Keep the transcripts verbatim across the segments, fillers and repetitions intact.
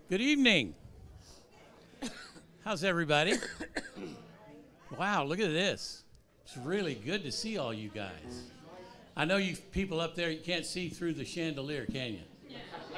Good evening. How's everybody? Wow, look at this. It's really good to see all you guys. I know you people up there, you can't see through the chandelier, can you?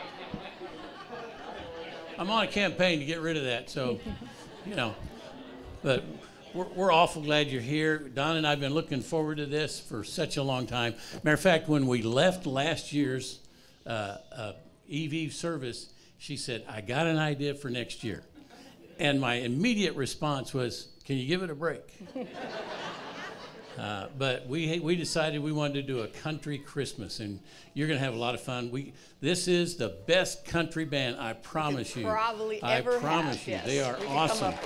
I'm on a campaign to get rid of that, so, you know. But we're, we're awful glad you're here. Don and I have been looking forward to this for such a long time. Matter of fact, when we left last year's uh, uh, E V service, she said, I got an idea for next year. And my immediate response was, can you give it a break? uh, but we we decided we wanted to do a country Christmas, and you're going to have a lot of fun. We This is the best country band, I promise you. Probably I ever promise have, you. yes. They are we awesome.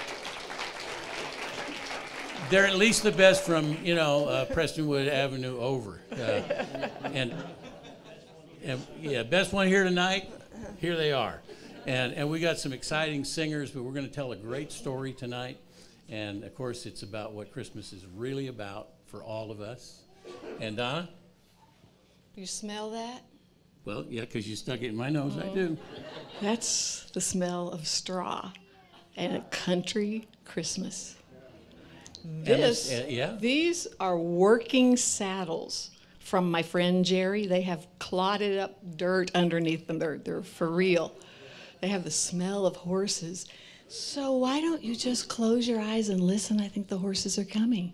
They're at least the best from, you know, uh, Prestonwood Avenue over. Uh, and, and, yeah, best one here tonight, here they are. And, and we got some exciting singers, but we're going to tell a great story tonight. And, of course, it's about what Christmas is really about for all of us. And, Donna? You smell that? Well, yeah, because you stuck it in my nose. Mm. I do. That's the smell of straw and a country Christmas. This, uh, yeah. These are working saddles from my friend Jerry. They have clotted up dirt underneath them. They're, they're for real. They have the smell of horses. So why don't you just close your eyes and listen? I think the horses are coming.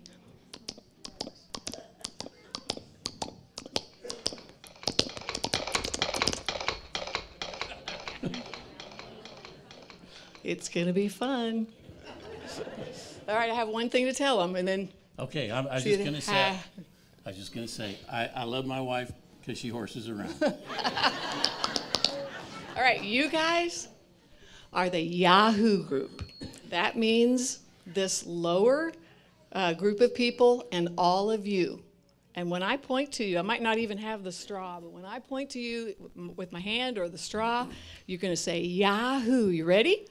It's going to be fun. All right, I have one thing to tell them, and then... Okay, I'm, I was just going to say, I was just going to say, I, I love my wife because she horses around. All right, you guys are the Yahoo group. That means this lower uh, group of people and all of you. And when I point to you, I might not even have the straw, but when I point to you with my hand or the straw, you're going to say Yahoo. You ready?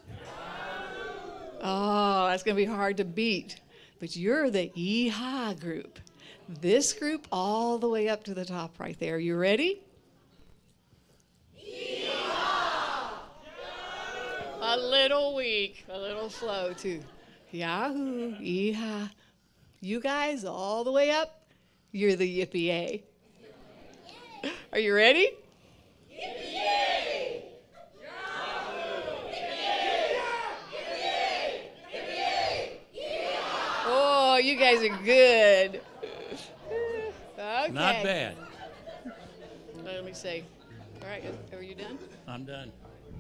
Oh, that's going to be hard to beat. But you're the Yeehaw group. This group all the way up to the top right there. You ready? Yeehaw! A little weak, a little slow too. Yahoo, Yeehaw. You guys all the way up, you're the Yippee-yay. Are you ready? Yippee-yay! Oh, you guys are good. Okay. Not bad. Let me see. All right, are you done? I'm done.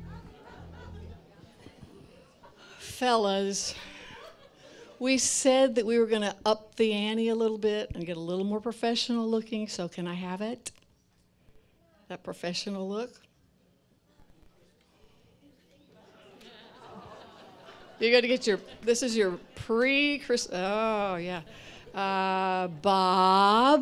Fellas, we said that we were going to up the ante a little bit and get a little more professional looking, so can I have it? That professional look? You got to get your, this is your pre-Christmas, oh, yeah. Uh, Bob.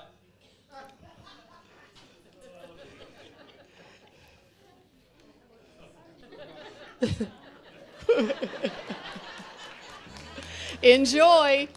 Enjoy.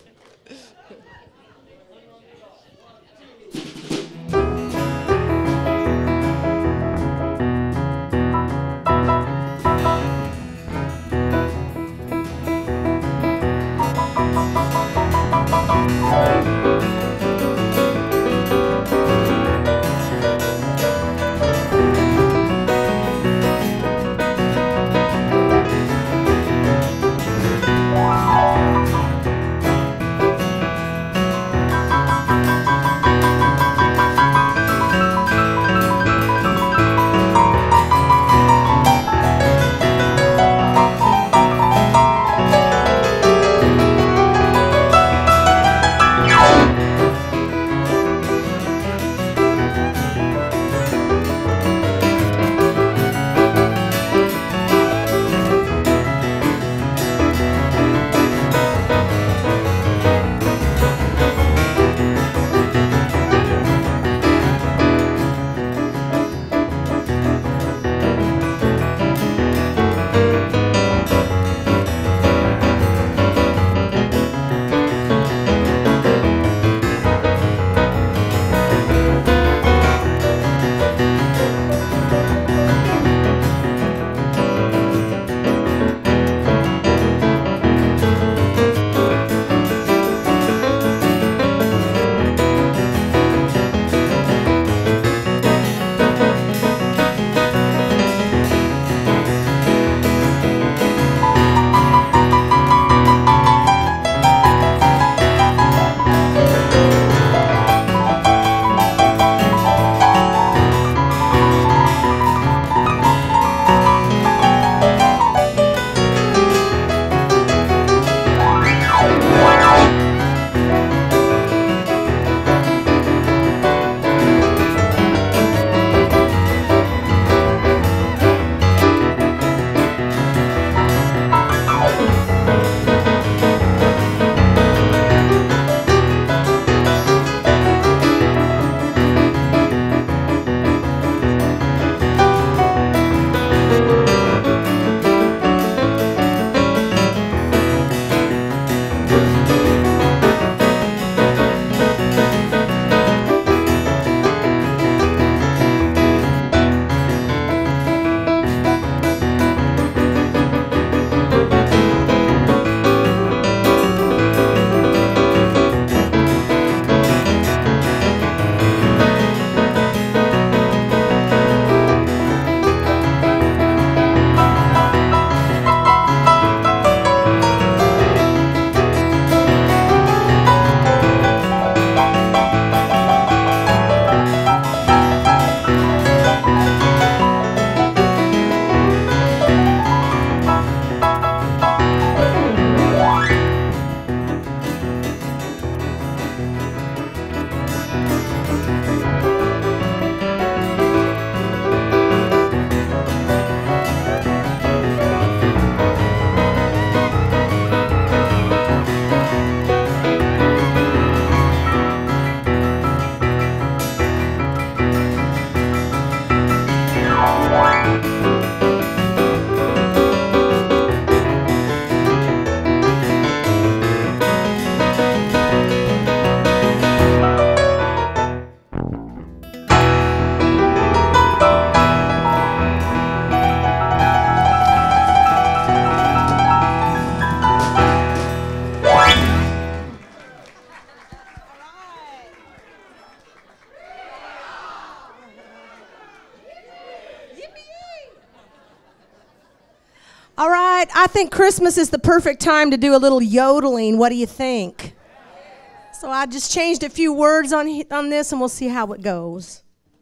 right, I think Christmas is the perfect time to do a little yodeling. What do you think? So I just changed a few words on, on this, and we'll see how it goes.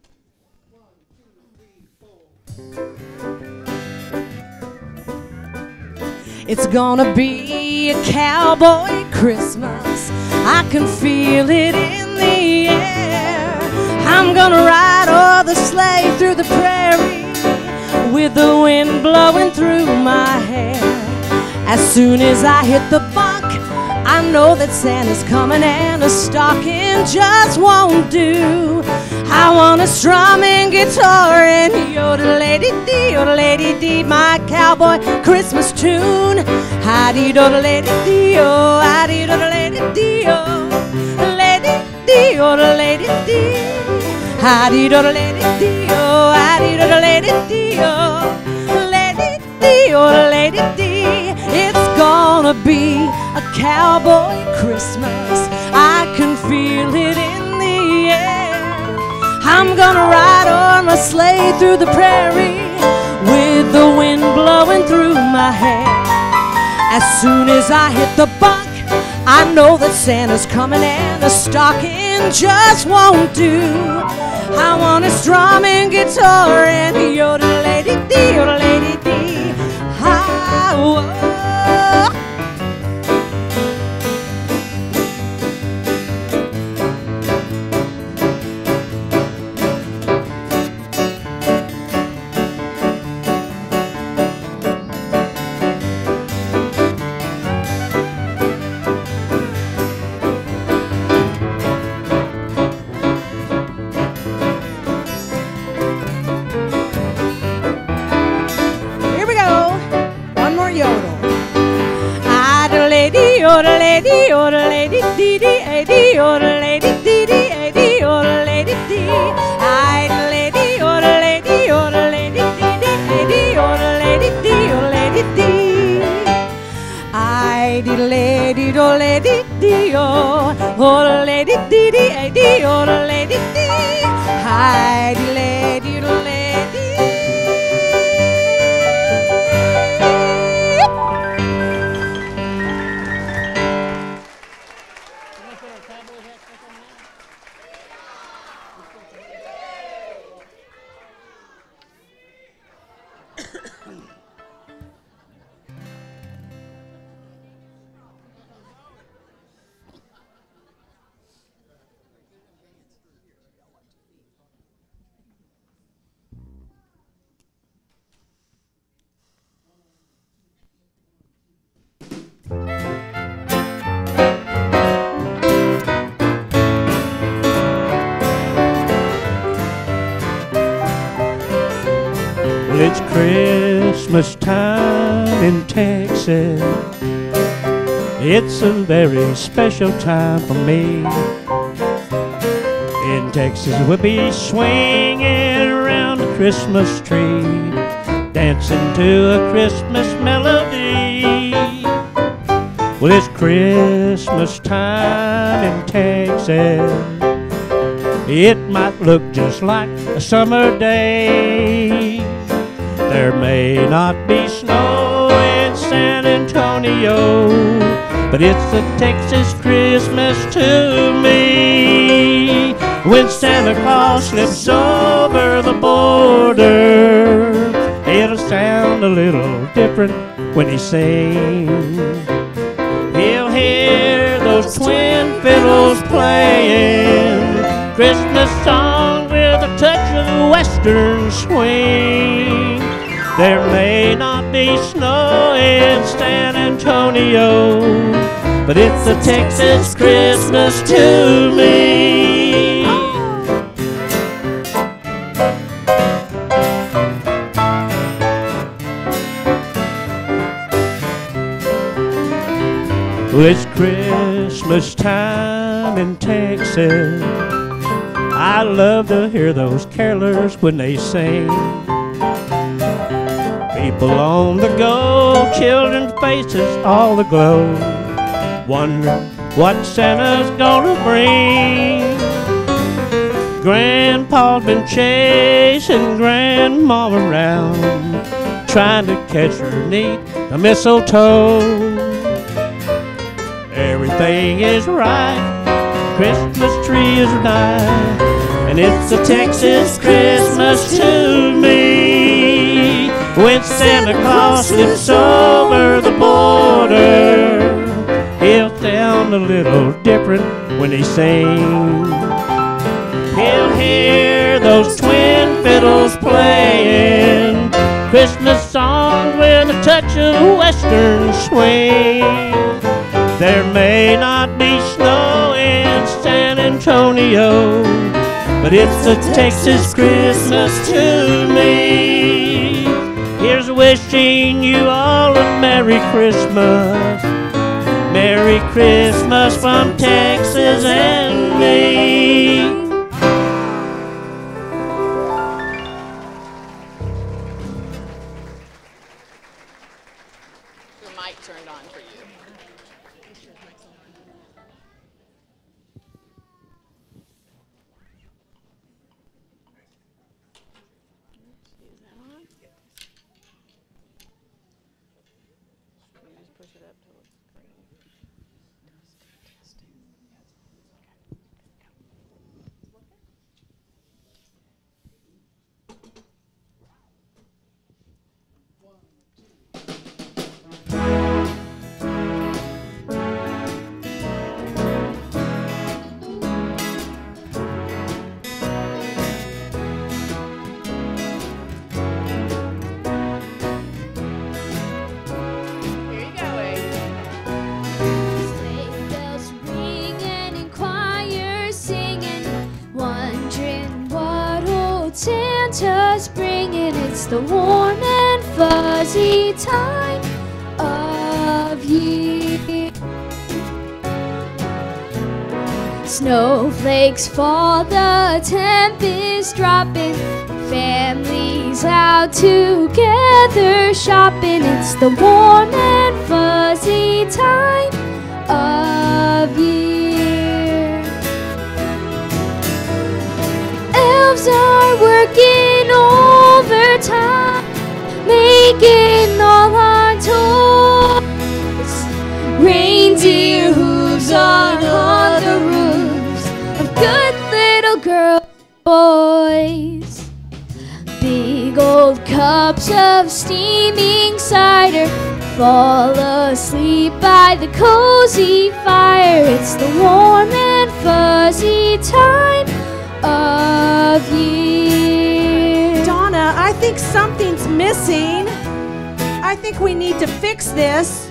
It's gonna be a cowboy Christmas. I can feel it in the air. I'm gonna ride o'er the sleigh through the prairie with the wind blowing through my hair. As soon as I hit the buck, I know that Santa's coming and a stocking just won't do. I want a strumming guitar and yodel-lady-dee, yodel-lady-dee, my cowboy Christmas tune. Hi-dee-dodel-lady-dee-oh, hi-dee-dodel-lady-dee-oh, lady-dee, yodel-lady-dee. Hi-dee-dodel-lady-dee-oh, hi-dee-dodel-lady-dee-oh, lady-dee, yodel-lady-dee. It's gonna be a cowboy Christmas. I can feel it in the air. I'm gonna ride on a sleigh through the prairie with the wind blowing through my hair. As soon as I hit the buck, I know that Santa's coming and a stocking just won't do. I want a strumming guitar and a yodel-lady-dee, yodel-lady-dee. Ah, whoa. Yodel-lady, yodel-lady-dee-dee, ay-dee, yodel-lady-dee-dee, ay-dee, yodel-lady-dee. Ay-dee-lady, yodel-lady, yodel-lady-dee-dee, ay-dee, yodel-lady-dee, yodel-lady-dee. Ay-dee-lady, yodel-lady-dee-oh, yodel-lady-dee-dee, ay-dee, yodel-lady-dee. Ay-dee-lady, yodel-lady. It's Christmas time in Texas. It's a very special time for me. In Texas we'll be swinging around the Christmas tree, dancing to a Christmas melody. Well, it's Christmas time in Texas. It might look just like a summer day. There may not be snow in San Antonio, but it's a Texas Christmas to me. When Santa Claus slips over the border, it'll sound a little different when he sings. He'll hear those twin fiddles playing Christmas songs with a touch of western swing. There may not be snow in San Antonio, but it's a Texas Christmas to me. Well, it's Christmas time in Texas. I love to hear those carolers when they sing. People on the go, children's faces all aglow, wondering what Santa's gonna bring. Grandpa's been chasing Grandma around, trying to catch her neat the mistletoe. Everything is right, Christmas tree is nigh, and it's a Texas Christmas to me. When Santa Claus slips over the border, he'll sound a little different when he sings. He'll hear those twin fiddles playing Christmas songs with a touch of western swing. There may not be snow in San Antonio, but it's a Texas Christmas to me. Here's wishing you all a Merry Christmas. Merry Christmas from Texas and me. Your mic turned on for you. Is that on? You just push it up till it's green. Testing, testing. Here you go, Abe. Sleigh bells ringing and choirs singing, wondering what old Santa's bringing. It's the warm and fuzzy time of year. Snowflakes fall, the tempest dropping, families out together shopping. It's the warm and fuzzy time of year. Elves are working overtime, making all our toys. Reindeer hooves on all the roofs of good little girls and boys. Big old cups of steaming cider fall asleep by the cozy fire. It's the warm and fuzzy time of year. Donna, I think something's missing. I think we need to fix this.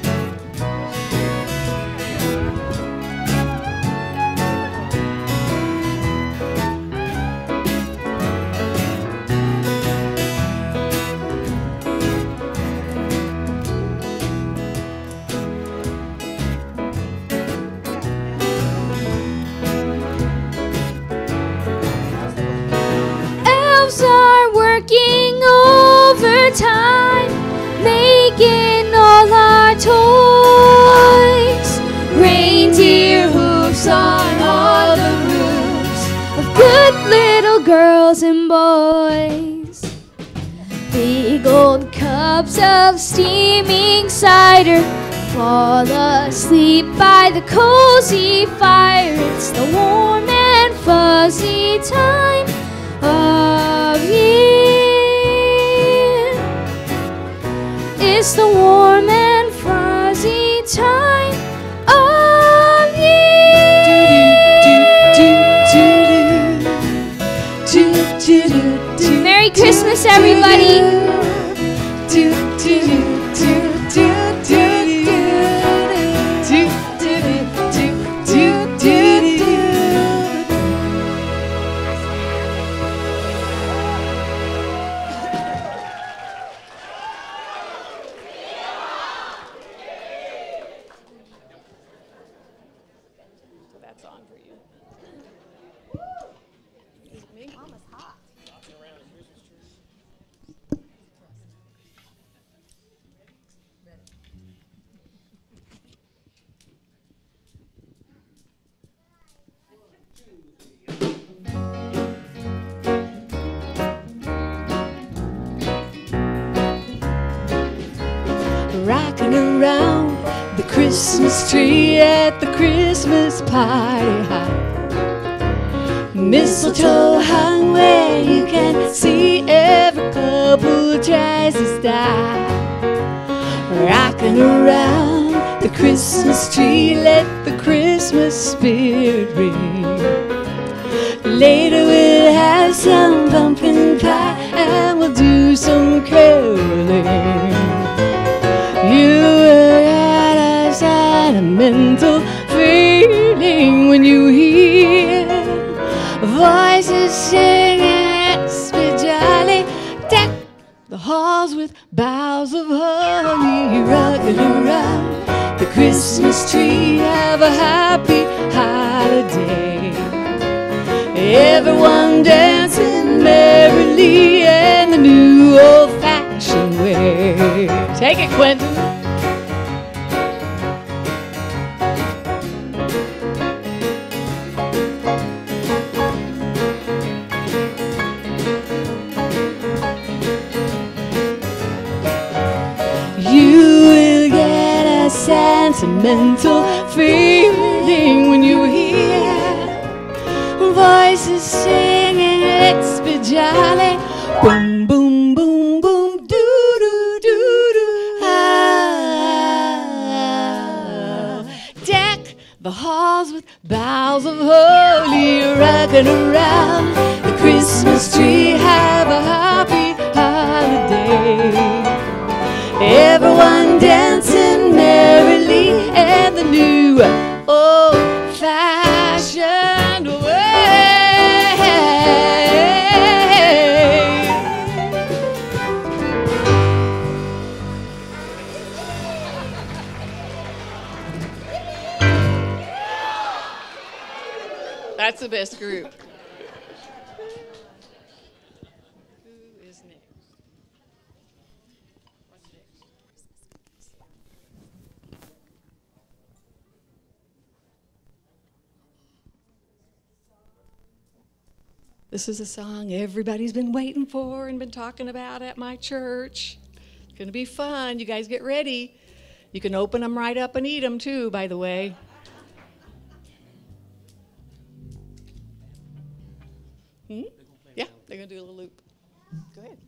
Elves are working overtime, making all our toys. Reindeer hooves on all the roofs of good little girls and boys. Big old cups of steaming cider fall asleep by the cozy fire. It's the warm and fuzzy time of year. It's the warm and fuzzy time of year. Merry Christmas, everybody. So that's on for you. Is it me? Mama's hot. rocking around the Christmas tree at the Christmas party hop. Mistletoe hung where you can see every couple tries to stop. Rocking around the Christmas tree, let the Christmas spirit ring. Later we'll have some pumpkin pie and we'll do some caroling. You will get a sentimental feeling when you hear voices singing, let's be jolly. Deck the halls with boughs of holly, rocking around the Christmas tree. Have a happy holiday. Everyone dancing merrily in the new old-fashioned way. Take it, Quentin. You will get a sentimental feeling when you hear voices singing, let's be jolly. Boom, boom, boom, boom, doo, doo, doo, doo. Ah, deck the halls with boughs of holly, rocking around the Christmas tree. Have a happy holiday. Everyone dancing merrily in the new old-fashioned way. That's the best group. Who is next? What's next? This is a song everybody's been waiting for and been talking about at my church. It's going to be fun. You guys get ready. You can open them right up and eat them too, by the way. Hmm? Yeah, they're going to do a little loop. Go ahead.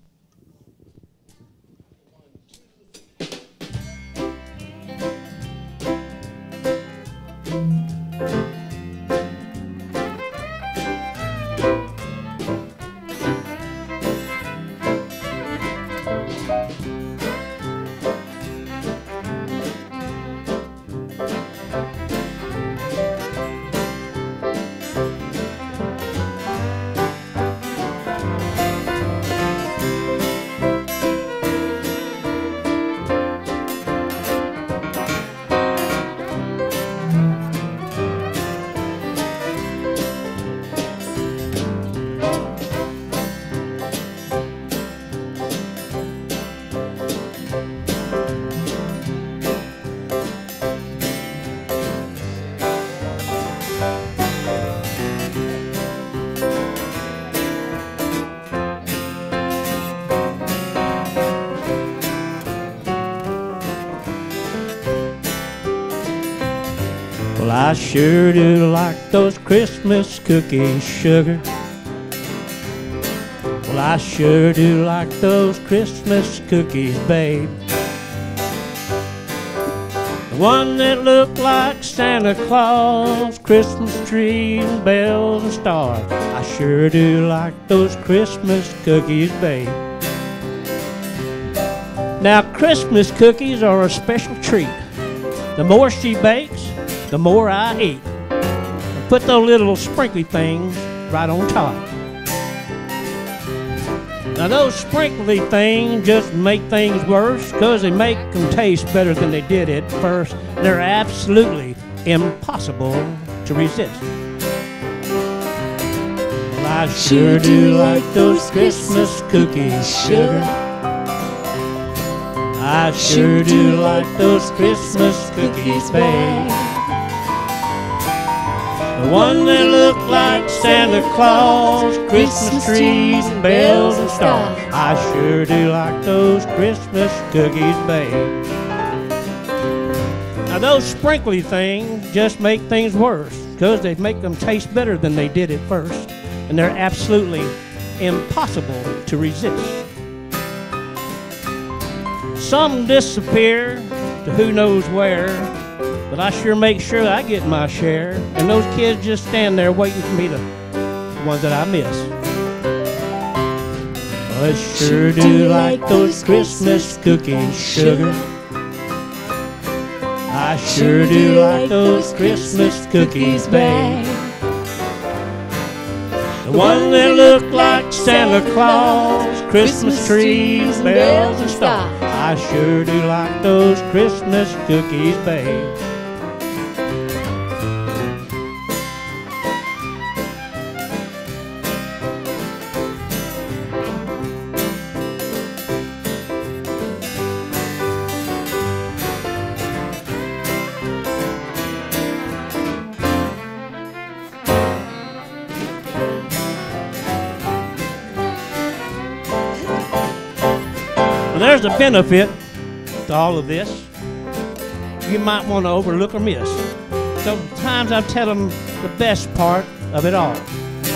Well, I sure do like those Christmas cookies, sugar. Well, I sure do like those Christmas cookies, babe. The one that looked like Santa Claus, Christmas trees and bells and stars. I sure do like those Christmas cookies, babe. Now, Christmas cookies are a special treat. The more she bakes, the more I eat. Put those little sprinkly things right on top. Now those sprinkly things just make things worse because they make them taste better than they did at first. They're absolutely impossible to resist. Well, I sure do like those Christmas cookies, sugar. I sure do like those Christmas cookies, babe. The one that look like Santa Claus, Christmas trees and bells and stars. I sure do like those Christmas cookies, babe. those sprinkly things just make things worse because they make them taste better than they did at first, and they're absolutely impossible to resist. Some disappear to who knows where, but I sure make sure I get my share, and those kids just stand there waiting for me to, the ones that I miss. I sure do like those Christmas cookies, sugar. I sure do like those Christmas cookies, babe. The ones that look like Santa Claus, Christmas trees, bells and stars. I sure do like those Christmas cookies, babe. There's a benefit to all of this you might want to overlook or miss. Sometimes I tell them the best part of it all.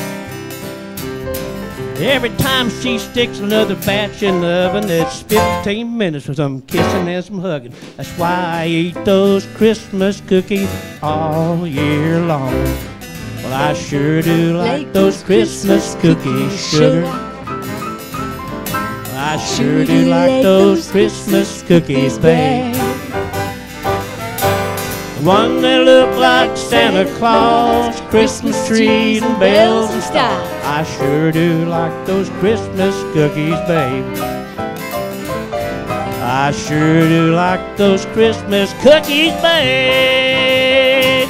Every time she sticks another batch in the oven, it's fifteen minutes with some kissing and some hugging. That's why I eat those Christmas cookies all year long. Well, I sure do like those Christmas cookies, sugar. I sure do like those Christmas cookies, babe. The one that look like Santa Claus, Christmas trees and bells and stars. I sure do like those Christmas cookies, babe. I sure do like those Christmas cookies, babe.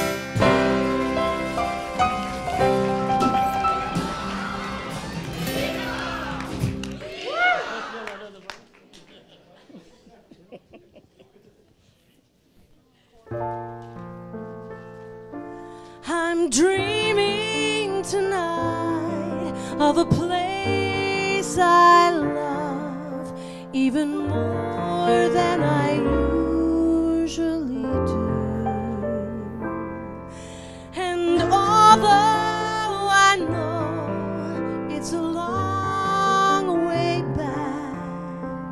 I'm dreaming tonight of a place I love even more than I usually do. And although I know it's a long way back,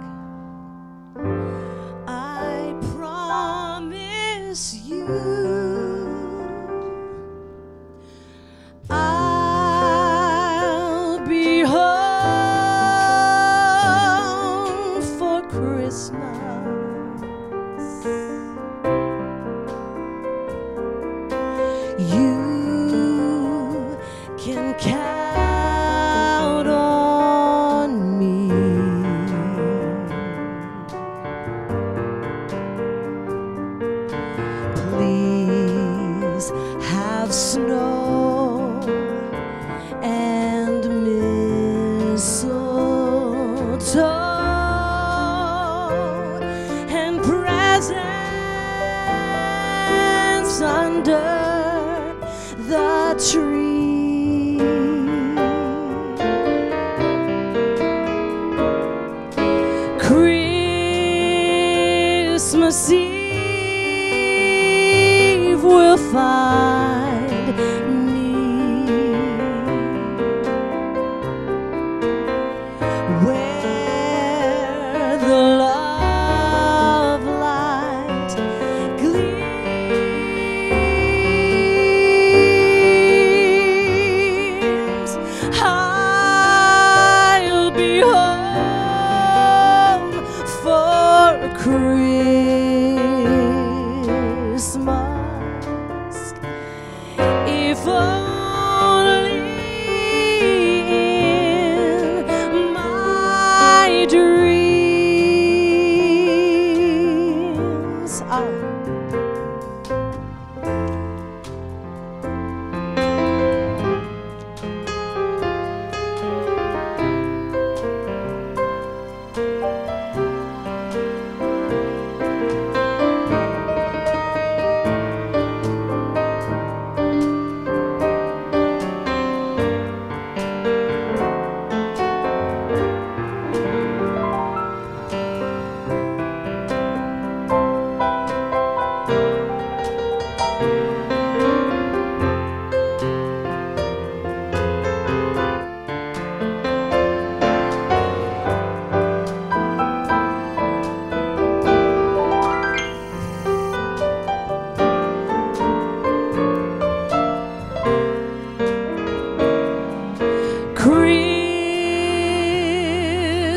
I promise you I'll be home for Christmas. You can count on me. Please have snow and mistletoe and presents under the tree. Christmas Eve will find me where the love light gleams. I'll be home for Christmas, if only in my dreams. Ah.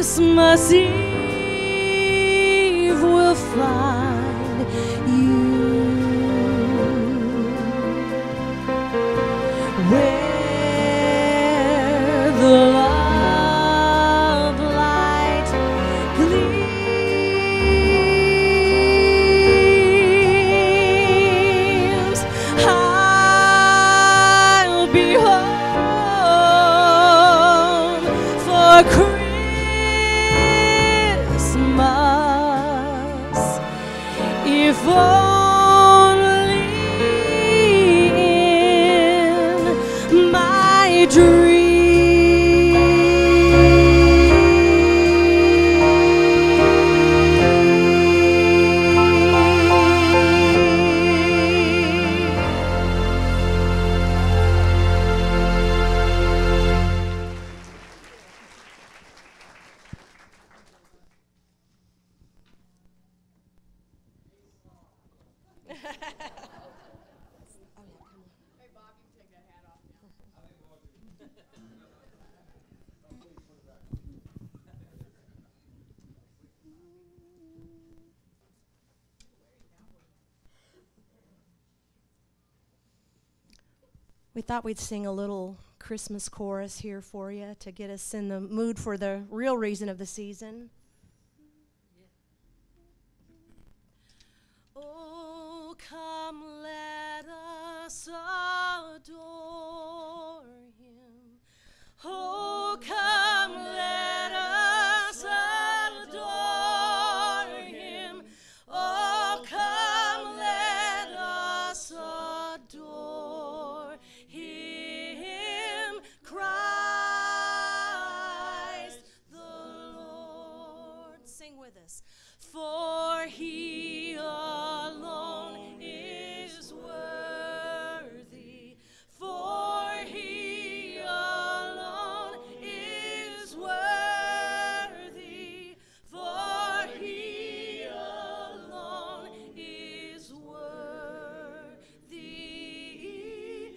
Christmas Eve will find you where the love light gleams. I'll be home for Christmas, if only in my dreams. We thought we'd sing a little Christmas chorus here for you to get us in the mood for the real reason of the season. Oh, come let us adore him. Oh, come let us adore him. Oh, come let us adore him, Christ the Lord. Sing with us. For he alone is worthy. For he alone is worthy. For he alone is worthy.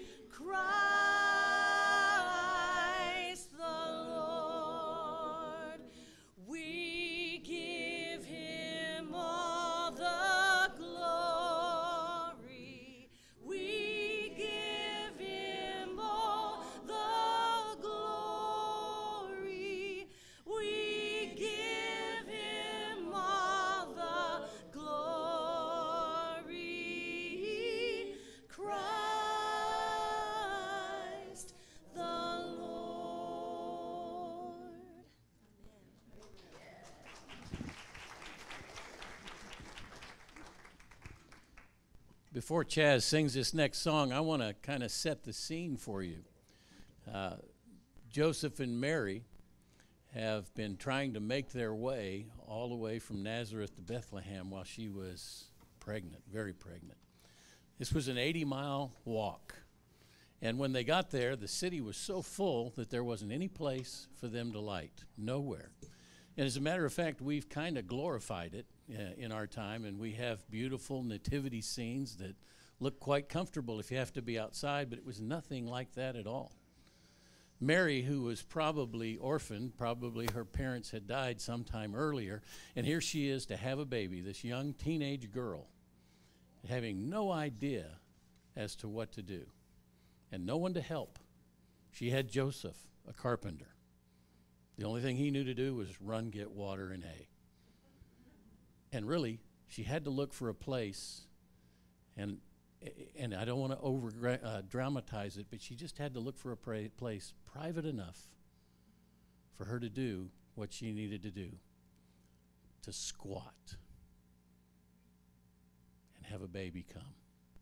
Christ the Lord. We give him all the glory. We give him all the glory. We give him all the glory. Christ the Lord. Before Chaz sings this next song, I want to kind of set the scene for you. Uh, Joseph and Mary have been trying to make their way all the way from Nazareth to Bethlehem while she was pregnant, very pregnant. This was an eighty mile walk. And when they got there, the city was so full that there wasn't any place for them to light, nowhere. And as a matter of fact, we've kind of glorified it uh, in our time, and we have beautiful nativity scenes that look quite comfortable if you have to be outside, but it was nothing like that at all. Mary, who was probably orphaned, probably her parents had died sometime earlier, and here she is to have a baby, this young teenage girl, having no idea as to what to do, and no one to help. She had Joseph, a carpenter. The only thing he knew to do was run, get water, and hay. And really, she had to look for a place, and and I don't want to over uh, dramatize it, but she just had to look for a pra- place private enough for her to do what she needed to do, to squat and have a baby come,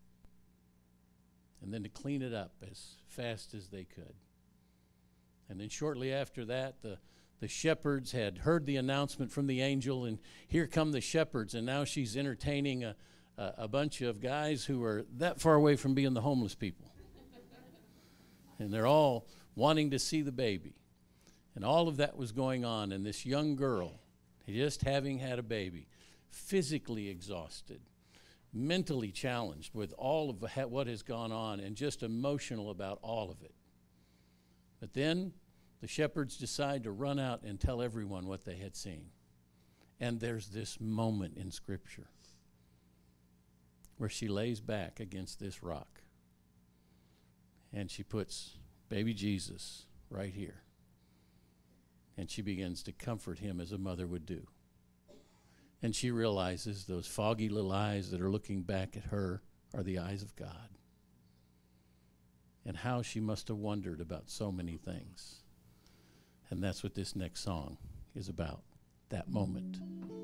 and then to clean it up as fast as they could. And then shortly after that, the, the shepherds had heard the announcement from the angel, and here come the shepherds, and now she's entertaining a, a, a bunch of guys who are that far away from being the homeless people. And they're all wanting to see the baby. And all of that was going on, and this young girl, just having had a baby, physically exhausted, mentally challenged with all of what has gone on, and just emotional about all of it. But then the shepherds decide to run out and tell everyone what they had seen. And there's this moment in Scripture where she lays back against this rock and she puts baby Jesus right here. And she begins to comfort him as a mother would do. And she realizes those foggy little eyes that are looking back at her are the eyes of God. And how she must have wondered about so many things. And that's what this next song is about, that moment.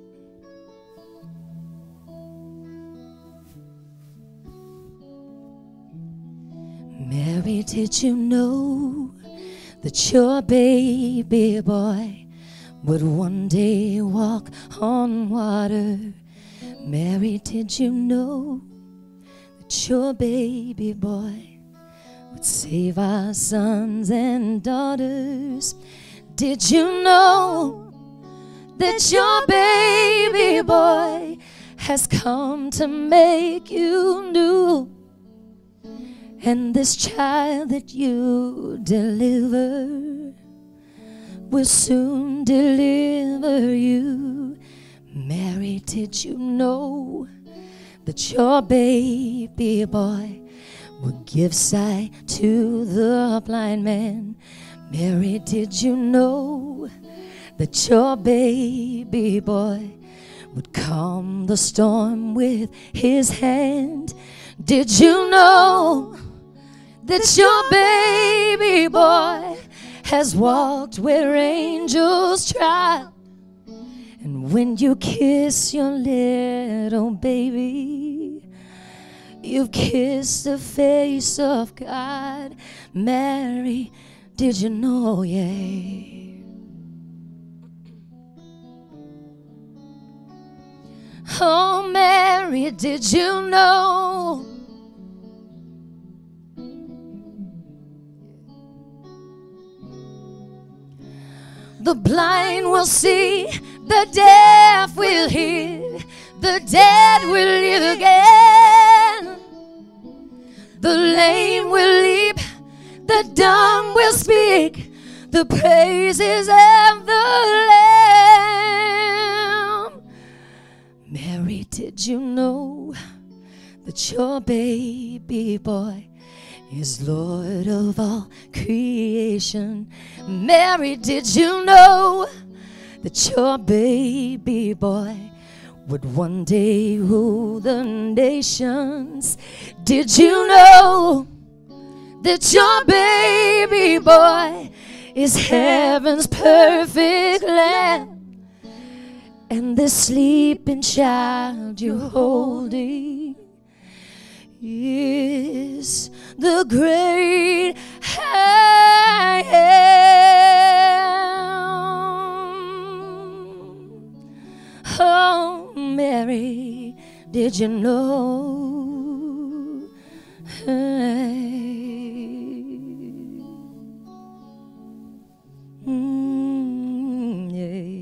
Mary, did you know that your baby boy would one day walk on water? Mary, did you know that your baby boy would save our sons and daughters? Did you know that your baby boy has come to make you new? And this child that you deliver will soon deliver you. Mary, did you know that your baby boy will give sight to the blind man? Mary, did you know that your baby boy would calm the storm with his hand? Did you know that your baby boy has walked where angels trod? And when you kiss your little baby, you've kissed the face of God. Mary, did you know, yeah? Oh, Mary, did you know the blind will see, the deaf will hear, the dead will live again, the lame will leap, the dumb will speak the praises of the Lamb. Mary, did you know that your baby boy is Lord of all creation? Mary, did you know that your baby boy would one day rule the nations? Did you know that your baby boy is heaven's perfect lamb? And the sleeping child you're holding is the great I am. Oh, Mary, did you know? Hey. Mm, yeah.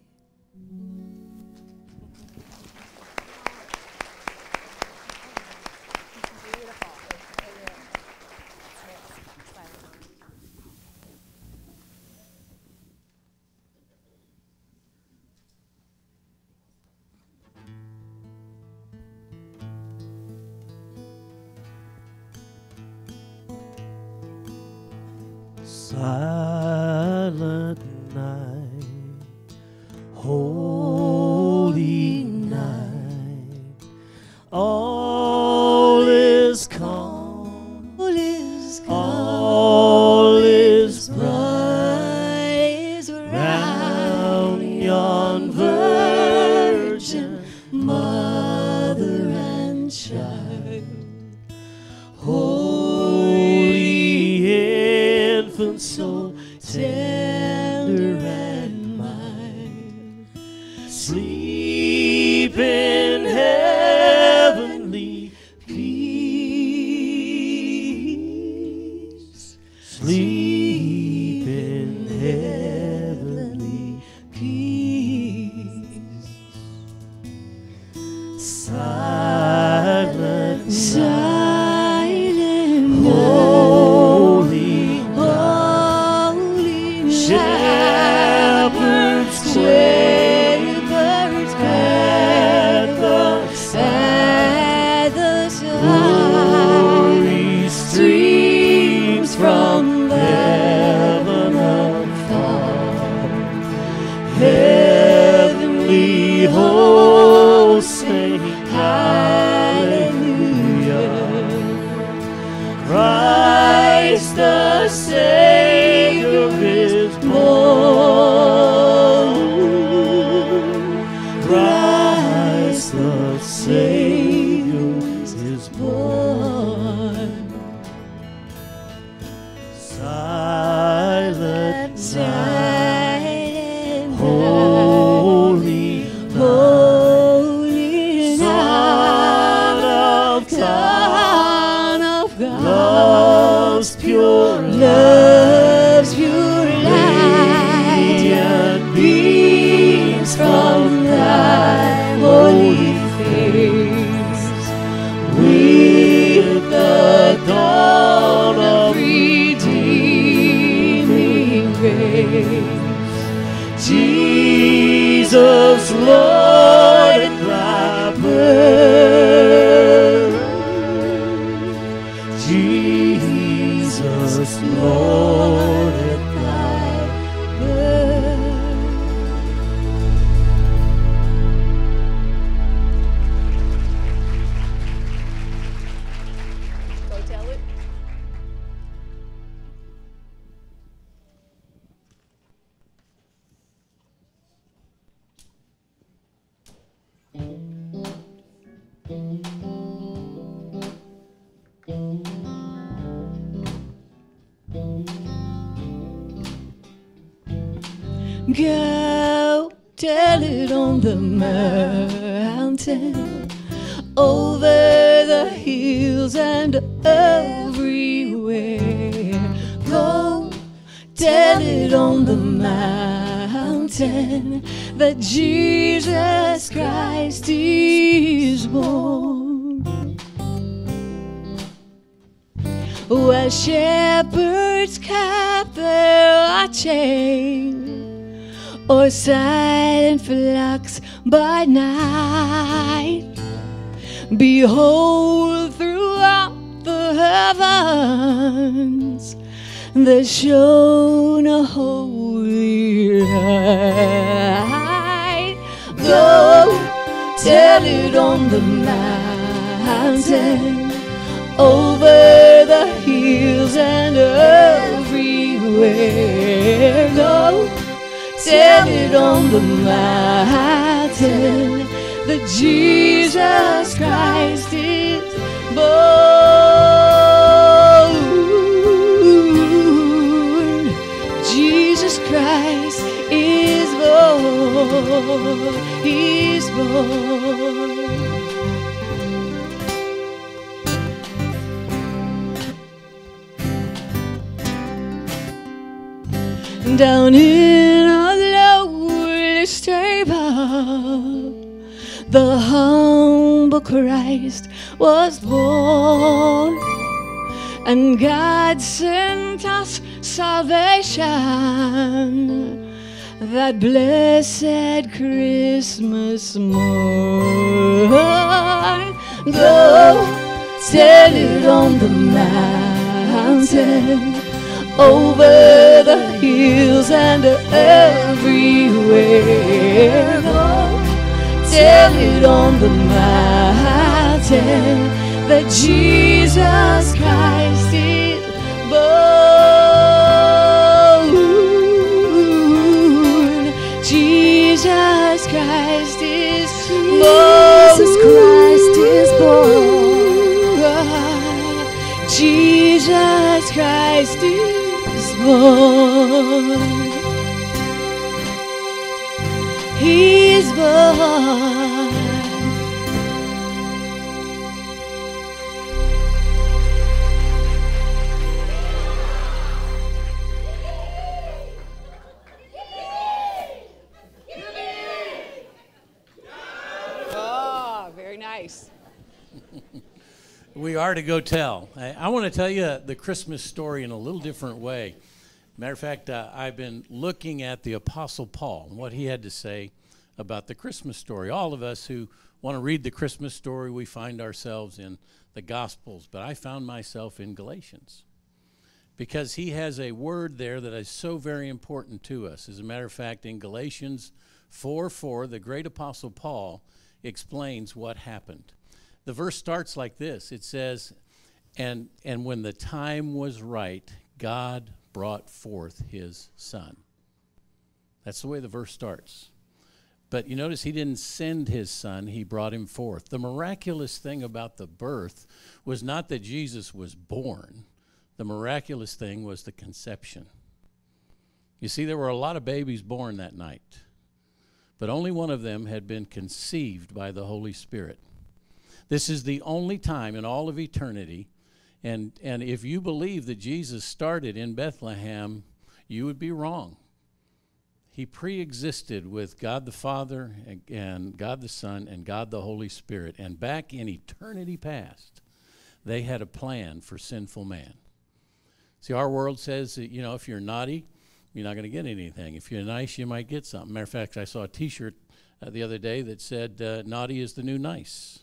Silent night, holy night, all is calm, All is all is bright, bright round yon virgin mother and child. Holy infant, so tender and mild, sleep in heavenly peace, sleep in heavenly peace. Silent night, holy night, shepherds shepherds at the at the side, streams from heaven afar, heavenly hosts sing hallelujah. Christ the Savior is born. Christ the Savior is born. Silent night, holy, holy Son of God, of God, love's pure, love's pure light, radiant beams from thy holy face, with the dawn of redeeming grace. Jesus, Lord, at thy birth, Jesus, Lord, at thy birth. Go tell it. Go tell it on the mountain, over the hills and everywhere. Go tell it on the mountain that Jesus Christ is born. While shepherds kept their watching, or silent flocks by night, behold, throughout the heavens there shone a holy light. Go tell it on the mountain, over the hills and everywhere. Go tell it on the mountain that Jesus Christ is born. Jesus Christ is born. He's born. Down in a lowly stable, the humble Christ was born, and God sent us salvation that blessed Christmas morn. Go tell it on the mountain, over the hills and everywhere. Go tell it on the mountain that Jesus Christ is born. Jesus Christ is born. Jesus Christ is born. Jesus Christ is born. He's born. Oh, very nice. We are to go tell. I, I want to tell you the Christmas story in a little different way. Matter of fact, uh, I've been looking at the Apostle Paul and what he had to say about the Christmas story. All of us who want to read the Christmas story, we find ourselves in the Gospels, but I found myself in Galatians because he has a word there that is so very important to us. As a matter of fact, in Galatians four four, the great Apostle Paul explains what happened. The verse starts like this. It says, and, and when the time was right, God brought forth his son. That's the way the verse starts. But you notice he didn't send his son, he brought him forth. The miraculous thing about the birth was not that Jesus was born. The miraculous thing was the conception. You see, there were a lot of babies born that night, but only one of them had been conceived by the Holy Spirit. This is the only time in all of eternity. And, and if you believe that Jesus started in Bethlehem, you would be wrong. He pre-existed with God the Father and, and God the Son and God the Holy Spirit. And back in eternity past, they had a plan for sinful man. See, our world says that, you know, if you're naughty, you're not going to get anything. If you're nice, you might get something. Matter of fact, I saw a T-shirt uh, the other day that said, uh, naughty is the new nice.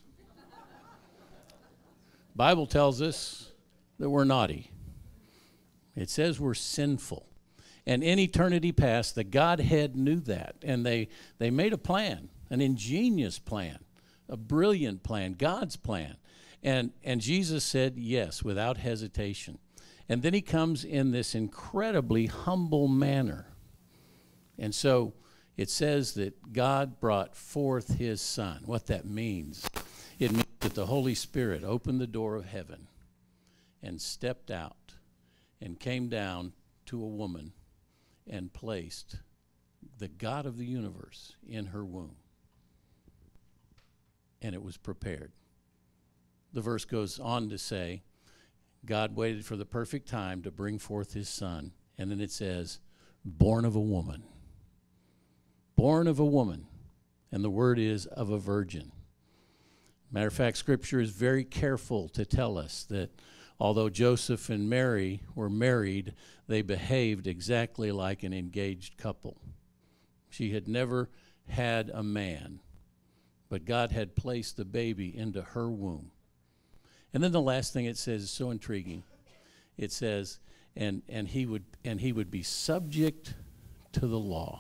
Bible tells us that we're naughty. It says we're sinful. And in eternity past, the Godhead knew that. And they, they made a plan, an ingenious plan, a brilliant plan, God's plan. And, and Jesus said yes, without hesitation. And then he comes in this incredibly humble manner. And so it says that God brought forth his son. What that means, it means that the Holy Spirit opened the door of heaven and stepped out and came down to a woman and placed the God of the universe in her womb. And it was prepared. The verse goes on to say, God waited for the perfect time to bring forth his son. And then it says, born of a woman. Born of a woman. And the word is of a virgin. Matter of fact, Scripture is very careful to tell us that although Joseph and Mary were married, they behaved exactly like an engaged couple. She had never had a man, but God had placed the baby into her womb. And then the last thing it says is so intriguing. It says, and, and, he would, and he would be subject to the law.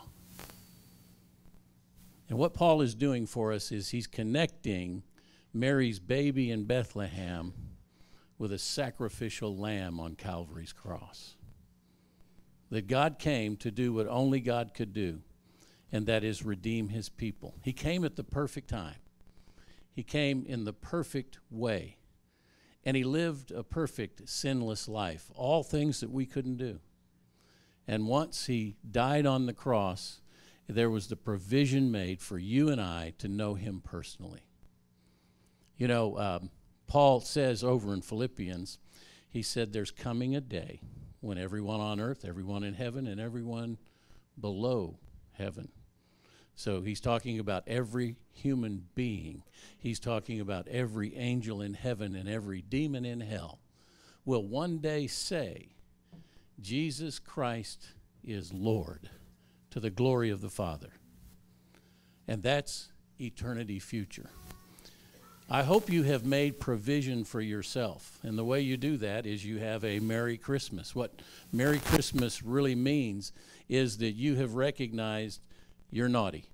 And what Paul is doing for us is he's connecting Mary's baby in Bethlehem with a sacrificial lamb on Calvary's cross. That God came to do what only God could do, and that is redeem his people. He came at the perfect time. He came in the perfect way. And he lived a perfect, sinless life, all things that we couldn't do. And once he died on the cross, there was the provision made for you and I to know him personally. You know, um, Paul says over in Philippians, he said there's coming a day when everyone on earth, everyone in heaven, and everyone below heaven. So he's talking about every human being. He's talking about every angel in heaven and every demon in hell will one day say, Jesus Christ is Lord, to the glory of the Father. And that's eternity future. I hope you have made provision for yourself. And the way you do that is you have a Merry Christmas. What Merry Christmas really means is that you have recognized you're naughty.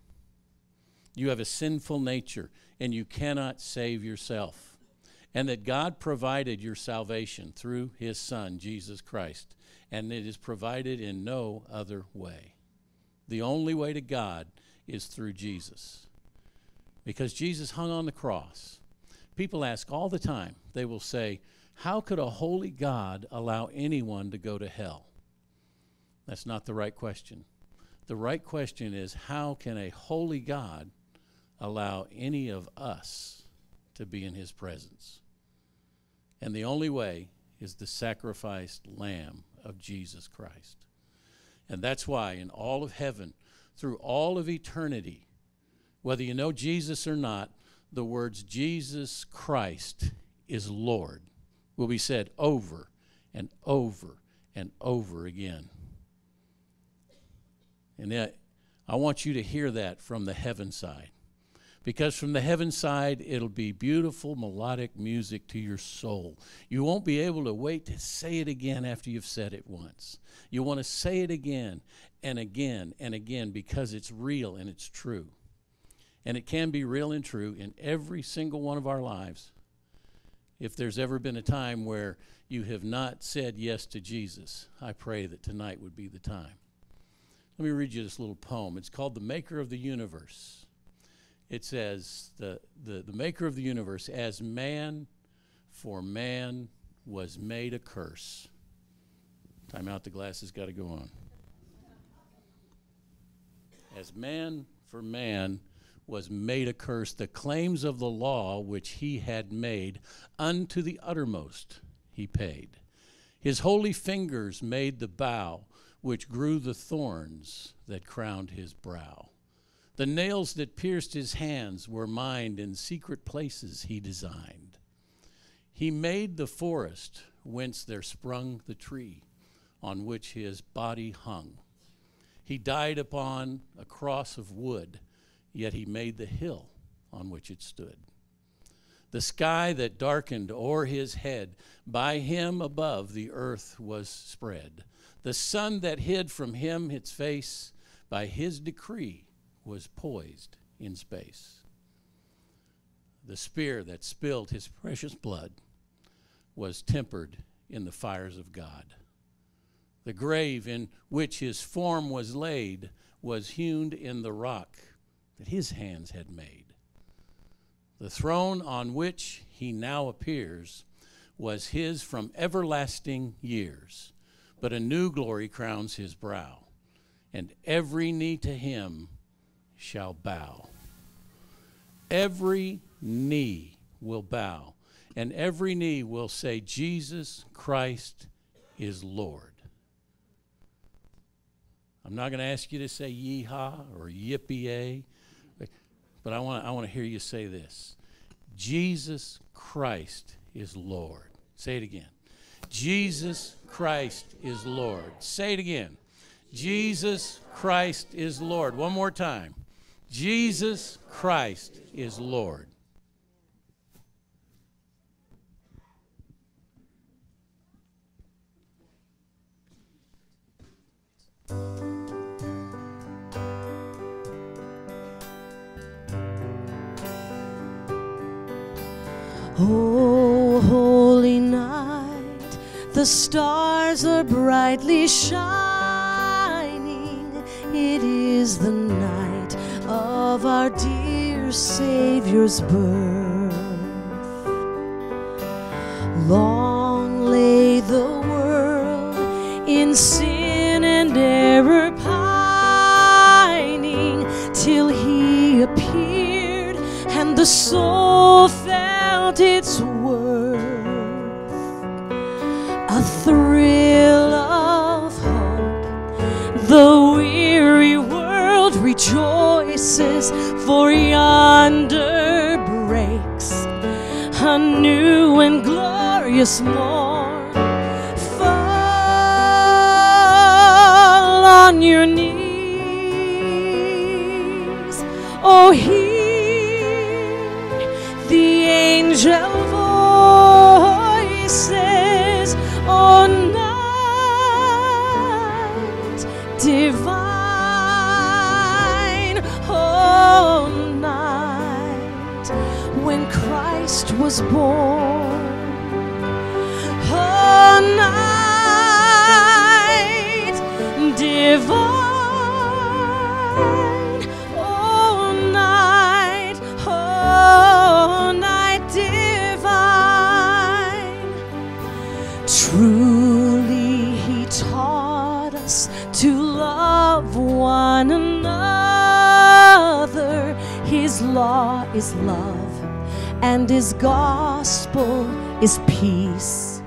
You have a sinful nature, and you cannot save yourself. And that God provided your salvation through his Son, Jesus Christ. And it is provided in no other way. The only way to God is through Jesus. Because Jesus hung on the cross. People ask all the time, they will say, how could a holy God allow anyone to go to hell? That's not the right question. The right question is, how can a holy God allow any of us to be in his presence? And the only way is the sacrificed Lamb of Jesus Christ. And that's why in all of heaven, through all of eternity, whether you know Jesus or not, the words Jesus Christ is Lord will be said over and over and over again. And that, I want you to hear that from the heaven side. Because from the heaven side, it'll be beautiful melodic music to your soul. You won't be able to wait to say it again after you've said it once. You want to say it again and again and again because it's real and it's true. And it can be real and true in every single one of our lives. If there's ever been a time where you have not said yes to Jesus, I pray that tonight would be the time. Let me read you this little poem. It's called The Maker of the Universe. It says, the, the, the maker of the universe, as man for man was made a curse. Time out, the glass has got to go on. As man for man was made a curse, the claims of the law which he had made unto the uttermost he paid. His holy fingers made the bough which grew the thorns that crowned his brow. The nails that pierced his hands were mined in secret places he designed. He made the forest whence there sprung the tree on which his body hung. He died upon a cross of wood, yet he made the hill on which it stood. The sky that darkened o'er his head, by him above the earth was spread. The sun that hid from him its face, by his decree was poised in space. The spear that spilled his precious blood was tempered in the fires of God. The grave in which his form was laid was hewn in the rock that his hands had made. The throne on which he now appears was his from everlasting years, but a new glory crowns his brow, and every knee to him shall bow. Every knee will bow, and every knee will say, Jesus Christ is Lord. I'm not going to ask you to say yee-haw or yippee-yay, but I want to I want to hear you say this. Jesus Christ is Lord. Say it again. Jesus Christ is Lord. Say it again. Jesus Christ is Lord. One more time. Jesus Christ is Lord. Oh, holy night, the stars are brightly shining. It is the night of our dear Savior's birth. Long lay the world in sin and error pining, till he appeared and the soul felt its worth. A thrill of hope, the weary world rejoices, for yonder breaks a new and glorious morn. Fall on your knees, oh, hear the angel voices, oh, night divine, oh, night when Christ was born, oh, night divine, oh, night, oh, night divine. Truly he taught us to love one another. His law is love, and his gospel is peace.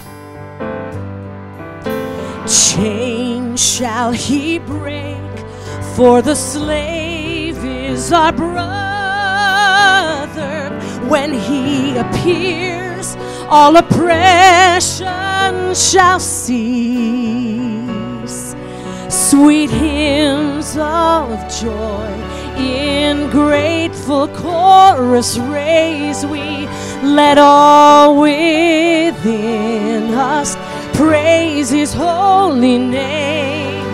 Chains shall he break, for the slave is our brother. When he appears, all oppression shall cease. Sweet hymns of of joy. In grateful chorus raise we, let all within us praise his holy name.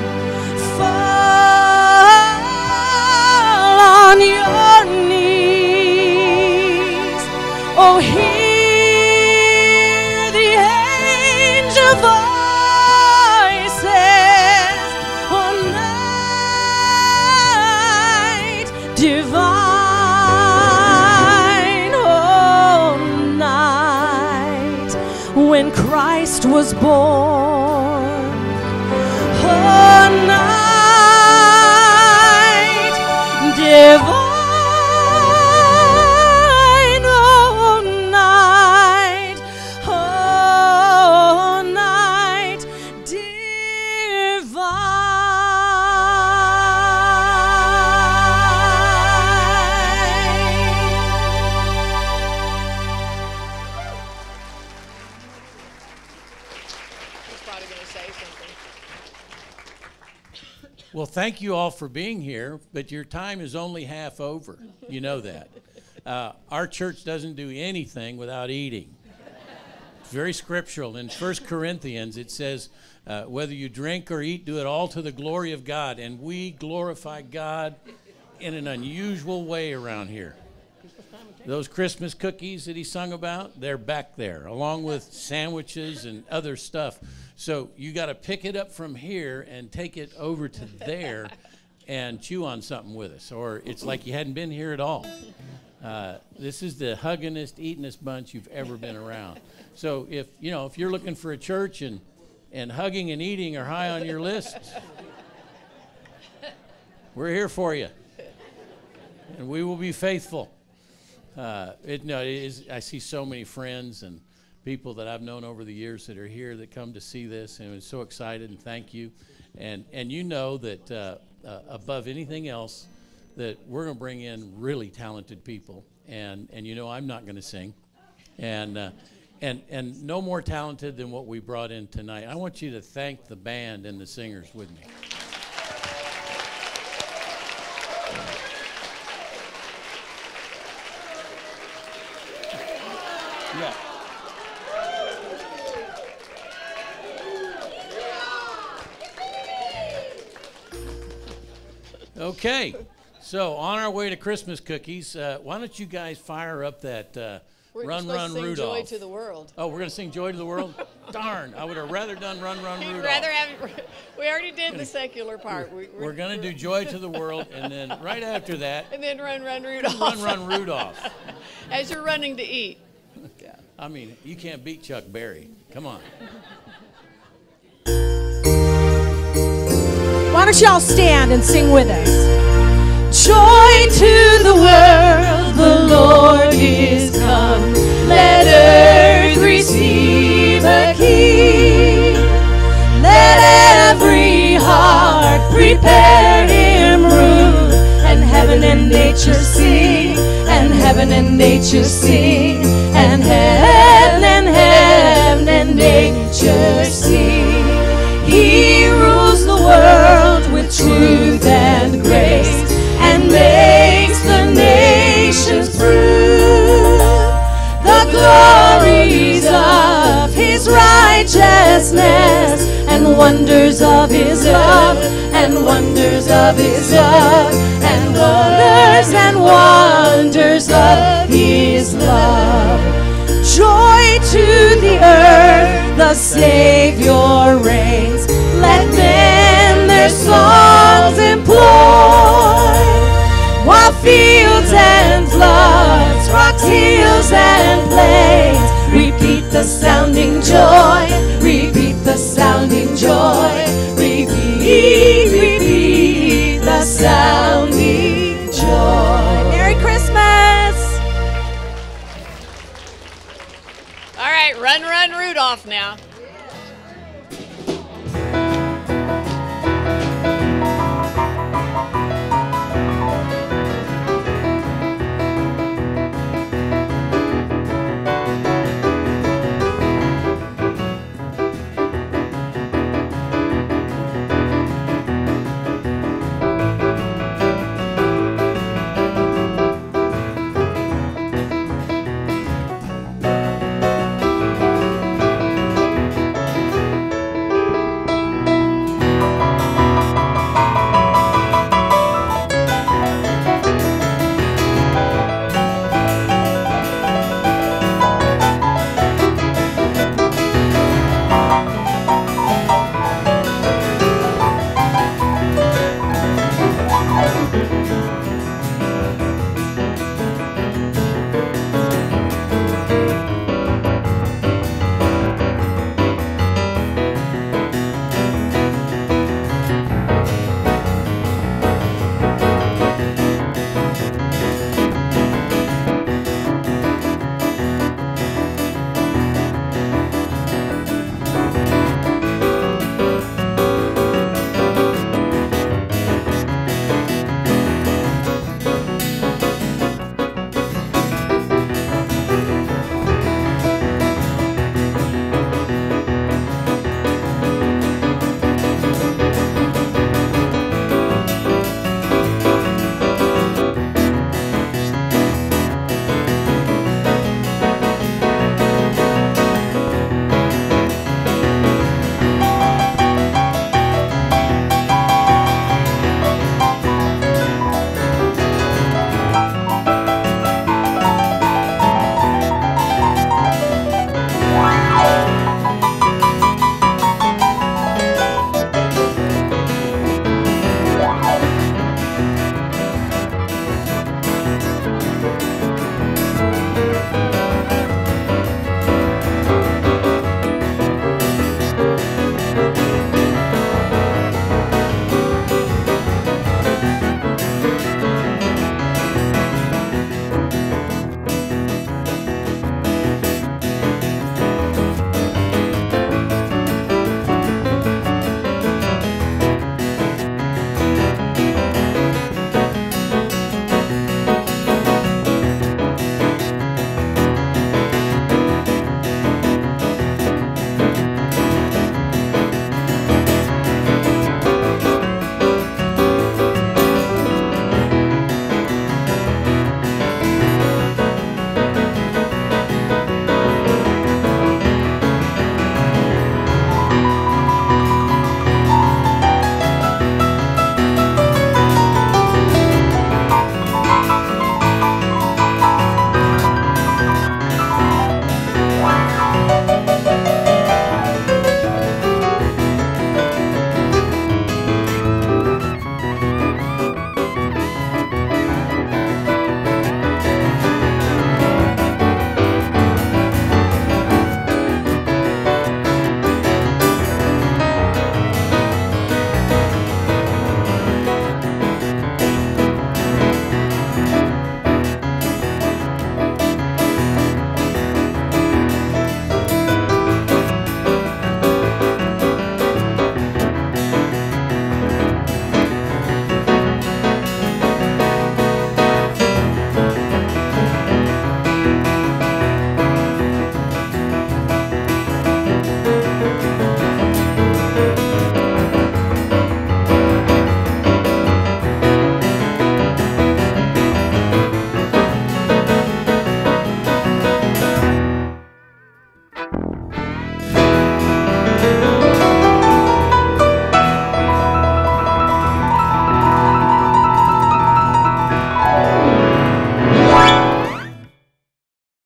Fall on your knees, oh hear the angel voices, oh night divine, oh night when Christ was born, oh night divine. Well, thank you all for being here, but your time is only half over. You know that. Uh, our church doesn't do anything without eating. It's very scriptural. In First Corinthians, it says, uh, whether you drink or eat, do it all to the glory of God. And we glorify God in an unusual way around here. Those Christmas cookies that he sung about, they're back there, along with sandwiches and other stuff. So you got to pick it up from here and take it over to there and chew on something with us, or it's like you hadn't been here at all. Uh, this is the huggingest, eatingest bunch you've ever been around. So if you know if you're looking for a church and and hugging and eating are high on your list, we're here for you, and we will be faithful. Uh, it, no, it is, I see so many friends and people that I've known over the years that are here that come to see this, and I'm so excited, and thank you. And and you know that uh, uh, above anything else, that we're going to bring in really talented people, and and you know I'm not going to sing, and uh, and and no more talented than what we brought in tonight. I want you to thank the band and the singers with me. Yeah. Okay, so on our way to Christmas cookies, uh, why don't you guys fire up that uh, We're Run, supposed Run, to sing Rudolph. Joy to the World. Oh, we're going to sing Joy to the World? Darn, I would have rather done Run, Run, We'd Rudolph. rather have, we already did the secular part. We, We're going to do Joy to the World, and then right after that, And then Run, Run, Rudolph. Run, Run, Rudolph. As you're running to eat. I mean, you can't beat Chuck Berry. Come on. Why don't y'all stand and sing with us? Joy to the world, the Lord is come. Let earth receive a King. Let every heart prepare him room. And heaven and nature sing, and heaven and nature sing, and heaven and heaven and nature sing. He rules the world with truth and grace, and makes the nations prove the glories of his righteousness, and wonders of his love, and wonders of his love, and wonders and wonders of his love. Joy to the earth, the Savior reigns. Let men their songs employ, while fields and floods, rocks, hills, and plains repeat the sounding joy, repeat the sounding joy, repeat, repeat the sounding joy. Merry Christmas! All right, Run, Run, Rudolph now.